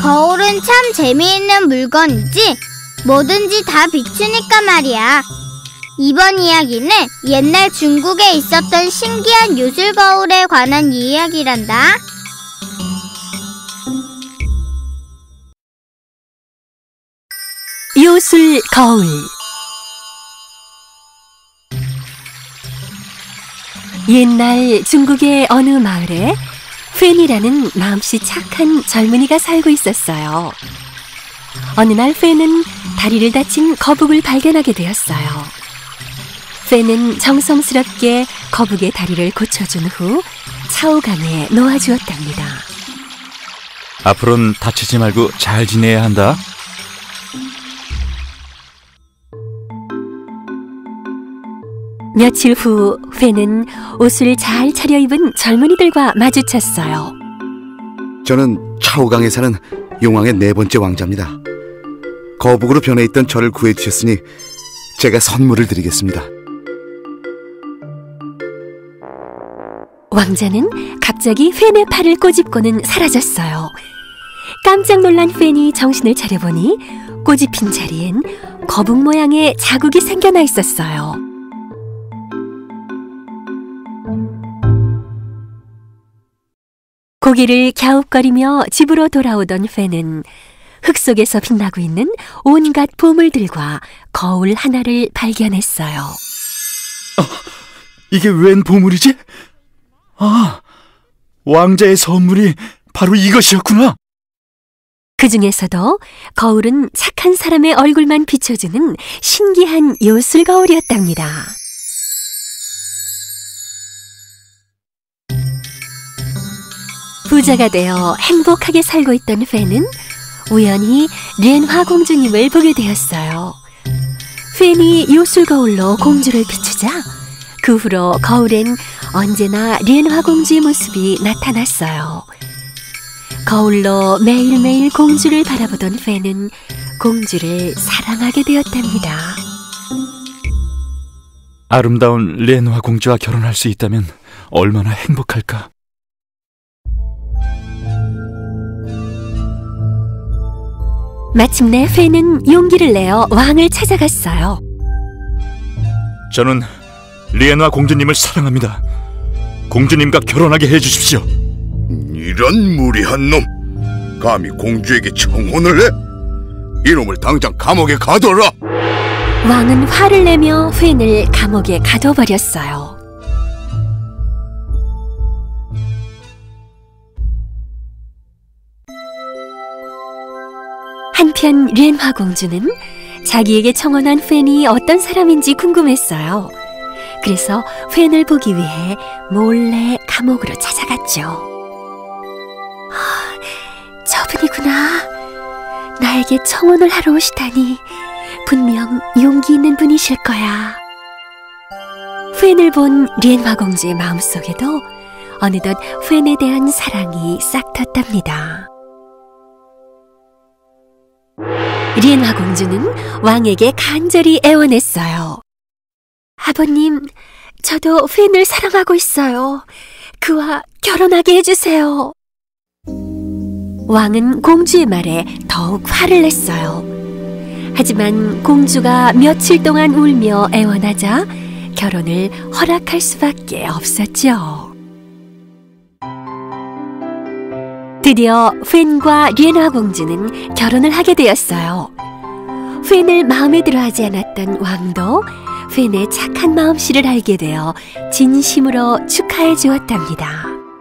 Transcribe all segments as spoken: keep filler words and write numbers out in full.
거울은 참 재미있는 물건이지. 뭐든지 다 비추니까 말이야. 이번 이야기는 옛날 중국에 있었던 신기한 요술 거울에 관한 이야기란다. 요술 거울. 옛날 중국의 어느 마을에 팬이라는 마음씨 착한 젊은이가 살고 있었어요. 어느 날 팬은 다리를 다친 거북을 발견하게 되었어요. 팬은 정성스럽게 거북의 다리를 고쳐준 후 차오강에 놓아주었답니다. 앞으로는 다치지 말고 잘 지내야 한다. 며칠 후 팬은 옷을 잘 차려입은 젊은이들과 마주쳤어요. 저는 차오강에 사는 용왕의 네 번째 왕자입니다. 거북으로 변해있던 저를 구해주셨으니 제가 선물을 드리겠습니다. 왕자는 갑자기 팬의 팔을 꼬집고는 사라졌어요. 깜짝 놀란 팬이 정신을 차려보니 꼬집힌 자리엔 거북 모양의 자국이 생겨나 있었어요. 고개를 갸웃거리며 집으로 돌아오던 팬은 흙 속에서 빛나고 있는 온갖 보물들과 거울 하나를 발견했어요. 아, 이게 웬 보물이지? 아, 왕자의 선물이 바로 이것이었구나. 그 중에서도 거울은 착한 사람의 얼굴만 비춰주는 신기한 요술 거울이었답니다. 부자가 되어 행복하게 살고 있던 팬은 우연히 렌화 공주님을 보게 되었어요. 팬이 요술 거울로 공주를 비추자 그 후로 거울엔 언제나 렌화 공주의 모습이 나타났어요. 거울로 매일매일 공주를 바라보던 팬은 공주를 사랑하게 되었답니다. 아름다운 렌화 공주와 결혼할 수 있다면 얼마나 행복할까. 마침내 팬은 용기를 내어 왕을 찾아갔어요. 저는 렌화 공주님을 사랑합니다. 공주님과 결혼하게 해주십시오. 이런 무리한 놈! 감히 공주에게 청혼을 해? 이놈을 당장 감옥에 가둬라! 왕은 화를 내며 팬을 감옥에 가둬버렸어요. 한편 렌화 공주는 자기에게 청혼한 팬이 어떤 사람인지 궁금했어요. 그래서 팬을 보기 위해 몰래 감옥으로 찾아갔죠. 아, 저분이구나. 나에게 청혼을 하러 오시다니 분명 용기 있는 분이실 거야. 팬을 본 렌화 공주의 마음속에도 어느덧 팬에 대한 사랑이 싹 텄답니다. 렌화 공주는 왕에게 간절히 애원했어요. 아버님, 저도 팬을 사랑하고 있어요. 그와 결혼하게 해주세요. 왕은 공주의 말에 더욱 화를 냈어요. 하지만 공주가 며칠 동안 울며 애원하자 결혼을 허락할 수밖에 없었죠. 드디어 팬과 렌화 공주는 결혼을 하게 되었어요. 팬을 마음에 들어하지 않았던 왕도 팬의 착한 마음씨를 알게 되어 진심으로 축하해 주었답니다.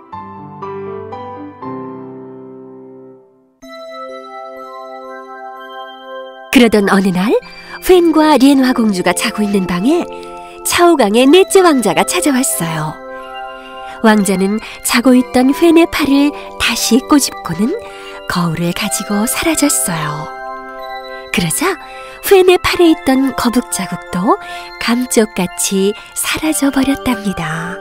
그러던 어느 날 팬과 렌화 공주가 자고 있는 방에 차오강의 넷째 왕자가 찾아왔어요. 왕자는 자고 있던 팬의 팔을 다시 꼬집고는 거울을 가지고 사라졌어요. 그러자 팬의 팔에 있던 거북 자국도 감쪽같이 사라져 버렸답니다.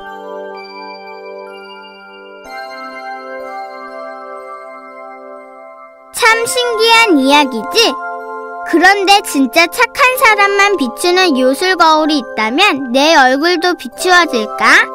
참 신기한 이야기지? 그런데 진짜 착한 사람만 비추는 요술 거울이 있다면 내 얼굴도 비추어질까?